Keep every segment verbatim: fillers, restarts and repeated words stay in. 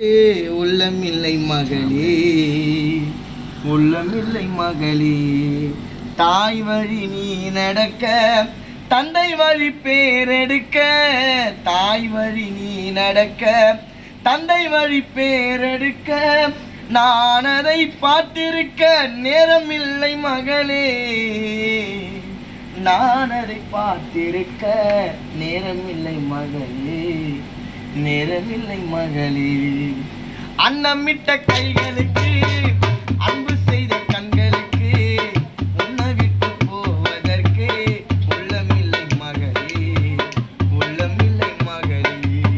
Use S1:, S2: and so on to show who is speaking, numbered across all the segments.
S1: உள்ளமில்லை மகளே, உள்ளமில்லை மகளே. தாய் வழி நீ நடக்க, தந்தை வழி பேரெடுக்க. தாய் வழி நீ நடக்க, தந்தை வழி பேரெடுக்க. நான் அதை பார்த்திருக்க நேரமில்லை மகளே, நான் அதை பார்த்திருக்க நேரமில்லை மகளே, நேரமில்லை மகளே. அன்னமிட்ட கைகளுக்கு, அன்பு செய்த கண்களுக்கு, உன்னை விட்டு போவதற்கு உள்ளமில்லை மகளே, உள்ளமில்லை மகளே.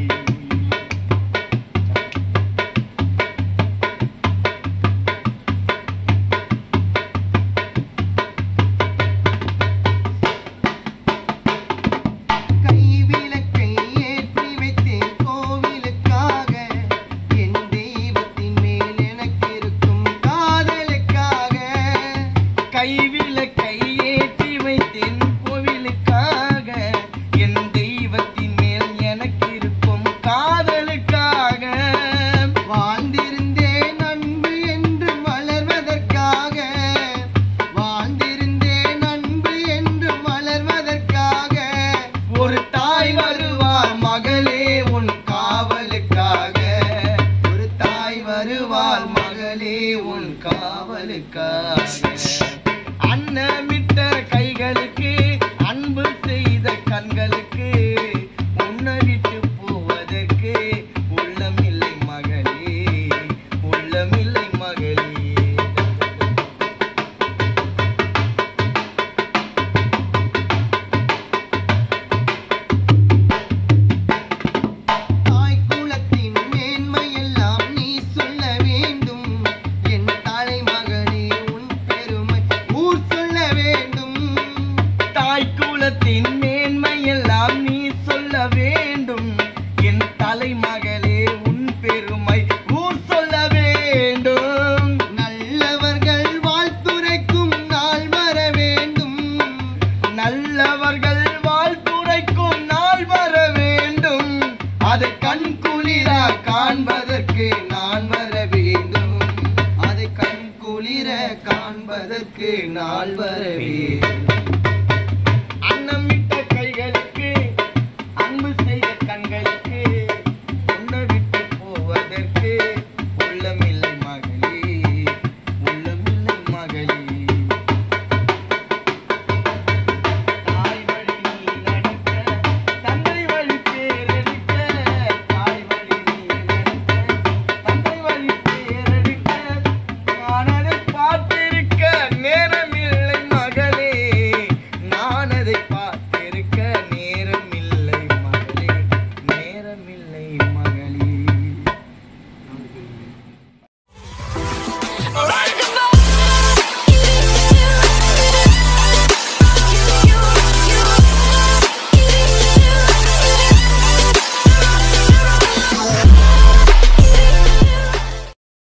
S1: கைவிளக்கை ஏற்றி வைத்தேன் கோவிலுக்காக, என் தெய்வத்தின் மேல் எனக்கு இருக்கும் காதலுக்காக. வாழ்ந்திருந்தேன் அன்பு என்று மலர்வதற்காக, வாழ்ந்திருந்தேன் அன்பு என்று மலர்வதற்காக. ஒரு தாய் வருவாள் மகளே உன் காவலுக்காக, ஒரு தாய் வருவாள் மகளே உன் காவலுக்காக. அன்னமிட்ட கைகளுக்கு, அன்பு செய்த கண்களுக்கு, உன்னை விட்டு போவதற்கு உள்ளமில்லை மகளே, உள்ளமில்லை மகளே. தாய் குலத்தின் மேன்மையெல்லாம் நீ சொல்ல வேண்டும், என் தலைமகனே உன் பெருமை ஊர் சொல்ல வேண்டும். தாய் குலத்தின் மேன்மையெல்லாம் நீ சொல்ல வேண்டும், என் தலைமகளே உன் பெருமை ஊர் சொல்ல வேண்டும். நல்லவர்கள் வாழ்த்துரைக்கும் நாள் வர வேண்டும், நல்லவர்கள் வாழ்த்துரைக்கும் நாள் வர வேண்டும். அதை கண் குளிர காண்பதற்கு நான் வர வேண்டும், அதை கண் குளிர காண்பதற்கு நாள் வர வேண்டும்.